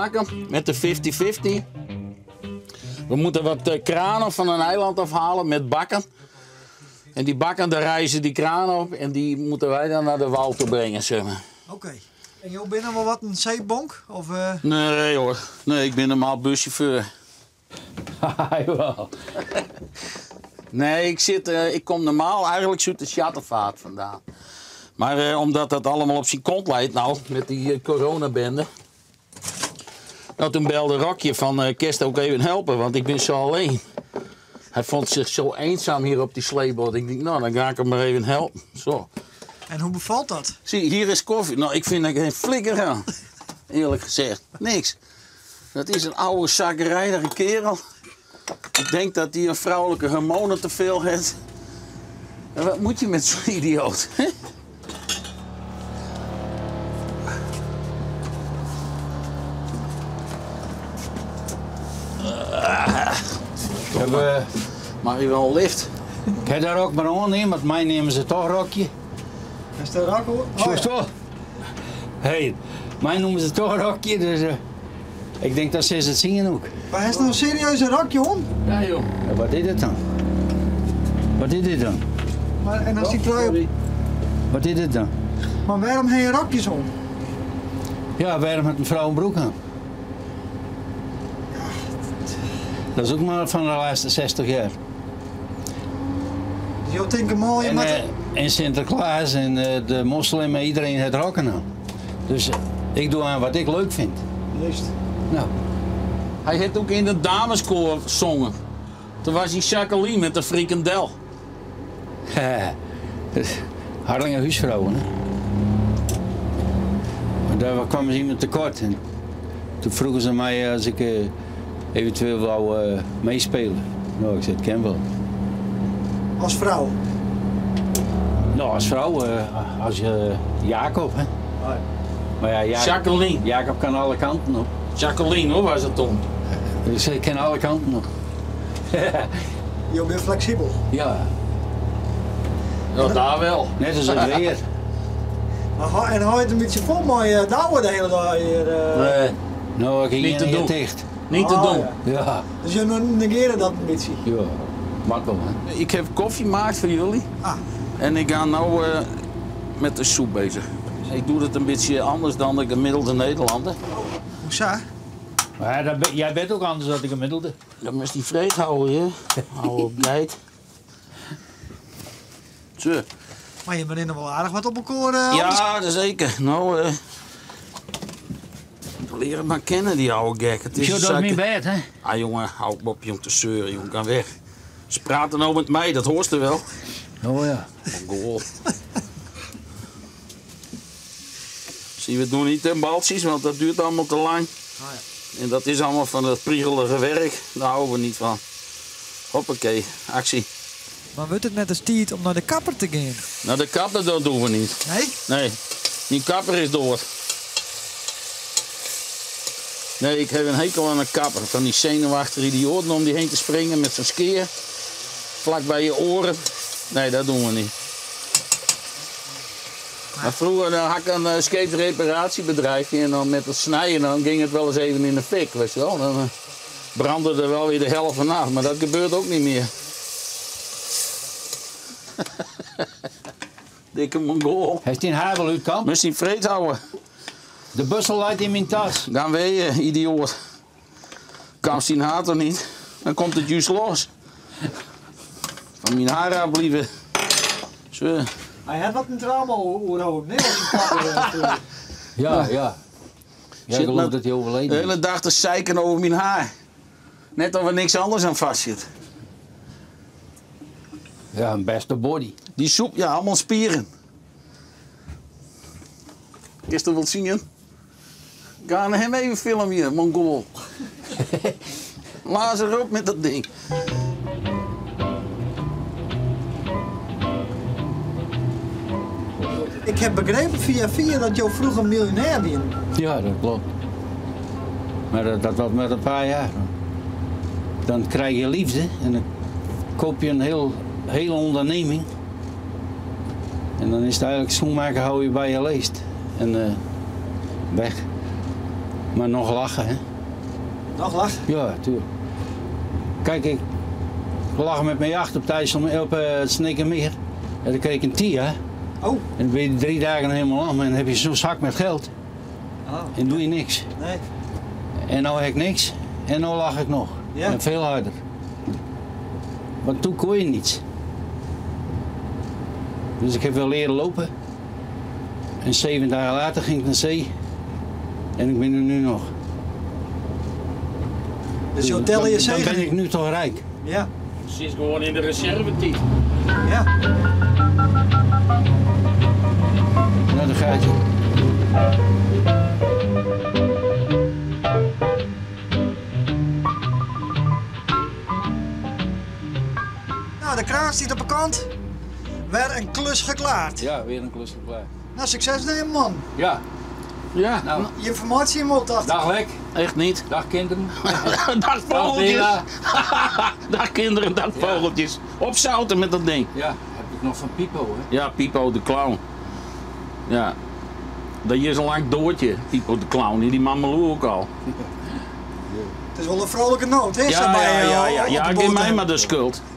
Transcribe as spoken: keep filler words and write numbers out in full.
bakken met de vijftig vijftig. We moeten wat uh, kranen van een eiland afhalen met bakken. En die bakken, daar rijzen die kraan op en die moeten wij dan naar de wal toe brengen, zeg maar. Oké. Okay. En joh, ben je wel wat een zeebonk? Of, uh... Nee hoor, nee, ik ben normaal buschauffeur. Jawel. Nee, ik, zit, uh, ik kom normaal eigenlijk zoet de Schattenvaart vandaan. Maar uh, omdat dat allemaal op zijn kont leidt nou, met die uh, coronabende. Nou, toen belde Rokje van, uh, kerst ook even helpen, want ik ben zo alleen. Hij vond zich zo eenzaam hier op die sleeboot. Ik denk, nou, dan ga ik hem maar even helpen. Zo. En hoe bevalt dat? Zie, hier is koffie. Nou, ik vind er geen flikker aan. Eerlijk gezegd. Niks. Dat is een oude zakkerijdige kerel. Ik denk dat hij een vrouwelijke hormonen te veel heeft. En wat moet je met zo'n idioot? Hè? Heb, uh, Mag je wel een lift? ik heb daar ook maar aan, want mij nemen ze toch Rokje. Is dat rak hoor? Zo, zo. Hé, mij noemen ze toch Rokje, dus uh, ik denk dat ze het zingen ook. Maar hij is nou serieus een rakje om? Ja joh. Ja, wat is het dan? Wat is dit dan? Maar, en als die trui op... Wat is dit dan? Maar waarom heb je rakjes om? Ja, waarom met een vrouw een broek aan? Dat is ook maar van de laatste zestig jaar. Dus je denkt een mooie En, met... uh, en Sinterklaas en uh, de moslim, iedereen het rokken aan. Dus uh, ik doe aan wat ik leuk vind. Juist. Nou. Hij heeft ook in de dameskoor gezongen. Toen was hij Jacqueline met de frikandel. Harlingen huisvrouwen, hè. Maar daar kwam ze iemand tekort. En toen vroegen ze mij als ik uh, eventueel wou uh, meespelen. Nou, ik zei, het ken wel. Als vrouw? Nou, als vrouw, uh, als je uh, Jacob, hè. Oh. Maar ja, Jacob, Jacqueline. Jacob kan alle kanten op. Jacqueline hoor, was het toen. Dus ik ken alle kanten nog. Je bent flexibel. Ja, Ja, daar wel. net als het weer. Maar ho- En hou je het een beetje vol, maar je douwen de hele dag hier. Uh... Nee, Nou, ik ging Niet te hier doen. dicht. niet te Ah, doen. ja. Ja, Dus je negeren dat een beetje. ja, makkelijk, hè. Ik heb koffie gemaakt voor jullie. Ah, En ik ga nou uh, met de soep bezig. Ik doe het een beetje anders dan de gemiddelde Nederlander. hoezo? Maar dat ben- jij bent ook anders dan de gemiddelde. Dan moest die vreed houden, hè. Hou op tijd. Zo. Maar je bent er wel aardig wat op elkaar. Uh, anders- Ja, dat zeker. Nou, eh. leer het maar kennen, die oude gek. Het Is je een dat niet zaken- bed, hè? Ah, jongen, hou op, jong, te zeuren, jong. Ga weg. Ze praten nou met mij, dat hoort er wel. Oh ja. Mongool. Zie, we doen niet in baltjes, want dat duurt allemaal te lang. Ah, ja. En dat is allemaal van het priegelige werk. Daar houden we niet van. Hoppakee, actie. Maar wordt het net als tijd om naar de kapper te gaan? Nou, de kapper, dat doen we niet. Nee? Nee, die kapper is dood. Nee, ik heb een hekel aan een kapper. Van die zenuwachtige idioten om die heen te springen met zo'n skeer. Vlak bij je oren. Nee, dat doen we niet. Maar vroeger dan had ik een uh, scheepsreparatiebedrijfje en dan met het snijden dan ging het wel eens even in de fik, weet je wel. Dan uh, brandde er wel weer de helft van af, maar dat gebeurt ook niet meer. Dikke Mongool. Heeft hij een habel uit kamp? Moest hij vreed houden. De bussel uit in mijn tas. Dan weet je, idioot. Kan zien haat er niet, dan komt het juist los. Van mijn haar afblieven. Zo. Hij had wat een trauma oorhouden. Nee, want die kapper. uh, Ja, ja. Ja, ik Zit geloof met- dat hij De overleden is. hele dag te zeiken over mijn haar. Net of er niks anders aan vast zit. Ja, een beste body. Die soep, ja, allemaal spieren. Gisteren wilt zien? Ga naar hem even filmen hier, Mongool. Laat ze erop met dat ding. Ik heb begrepen via via dat jou vroeger miljonair bent. Ja, dat klopt. Maar dat, dat was met een paar jaar. Dan krijg je liefde en dan koop je een heel, hele onderneming. En dan is het eigenlijk schoenmaker hou je bij je leest. En uh, weg. Maar nog lachen, hè? Nog lachen. Ja, tuurlijk. Kijk, ik lag met mijn jacht op het IJssel, op uh, het Sneekermeer. En dan kreeg ik een tia. Oh. En dan ben je drie dagen helemaal om en dan heb je zo'n zak met geld. Oh. En doe je niks. Nee. En nou heb ik niks. En nou lach ik nog. Ja. En veel harder. Want toen kon je niets. Dus ik heb wel leren lopen. En zeven dagen later ging ik naar zee. En ik ben er nu nog. Dus je tellen je Dan- Dan ben zegen. ik nu toch rijk. Ja. Ze is gewoon in de reserveteam. Ja. Nou, dan gaat hij. Nou, de kraan zit op de kant. Weer een klus geklaard. Ja, weer een klus klaar. Nou, succes nemen, man. Ja, Ja, nou, Je informatie in moet achter. dag Lek, echt niet. dag kinderen. Dag vogeltjes. Bela. Dag kinderen, dag vogeltjes. Opzouten met dat ding. Ja, heb ik nog van Pipo, hè? Ja, Pipo de clown. Ja. Dat is al lang doortje, Pipo de clown. Die Mameloe ook al. Het is wel een vrolijke noot, hè? Ja, zo bij, ja, eh, ja, ja. op Ja, de geef boot, mij hè? maar de schuld.